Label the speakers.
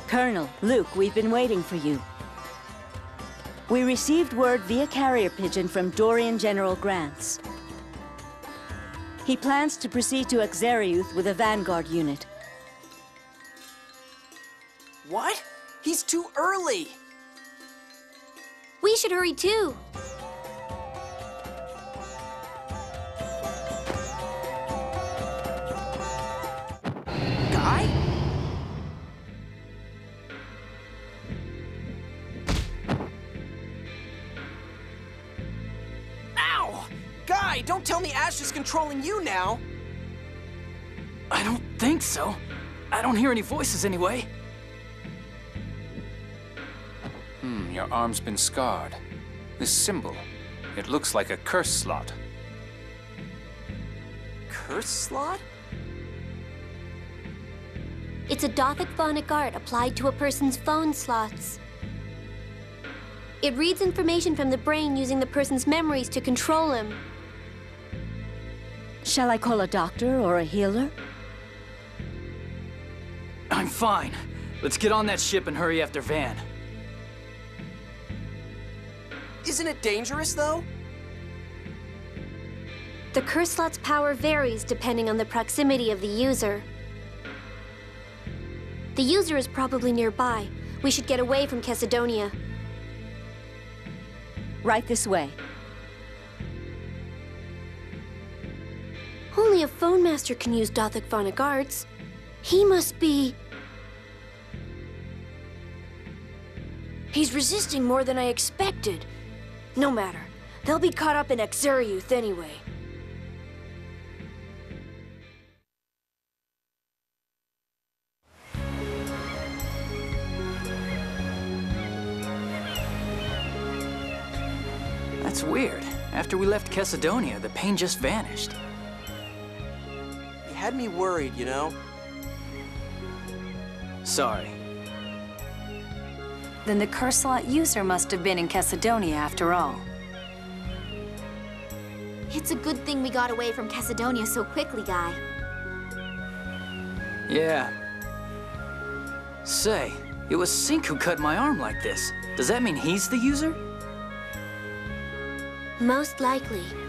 Speaker 1: Colonel, Luke, we've been waiting for you. We received word via carrier pigeon from Dorian General Grants. He plans to proceed to Exariuth with a Vanguard unit.
Speaker 2: What? He's too early!
Speaker 3: We should hurry too.
Speaker 2: Guy? Ow! Guy, don't tell me Ash is controlling you now!
Speaker 4: I don't think so. I don't hear any voices anyway.
Speaker 5: Your arm's been scarred. This symbol, it looks like a curse slot.
Speaker 2: Curse slot?
Speaker 3: It's a Dothic phonic art applied to a person's phone slots. It reads information from the brain using the person's memories to control him.
Speaker 1: Shall I call a doctor or a healer?
Speaker 4: I'm fine. Let's get on that ship and hurry after Van.
Speaker 2: Isn't it dangerous, though?
Speaker 3: The curse slot's power varies depending on the proximity of the user. The user is probably nearby. We should get away from Chesidonia.
Speaker 1: Right this way.
Speaker 3: Only a phone master can use Dothic phonic arts. He must be...
Speaker 6: He's resisting more than I expected. No matter. They'll be caught up in Exariuth anyway.
Speaker 4: That's weird. After we left Chesidonia, the pain just vanished.
Speaker 2: You had me worried, you know?
Speaker 4: Sorry.
Speaker 7: Then the curse slot user must have been in Chesidonia after all.
Speaker 3: It's a good thing we got away from Chesidonia so quickly, Guy.
Speaker 4: Yeah. Say, it was Sink who cut my arm like this. Does that mean he's the user?
Speaker 3: Most likely.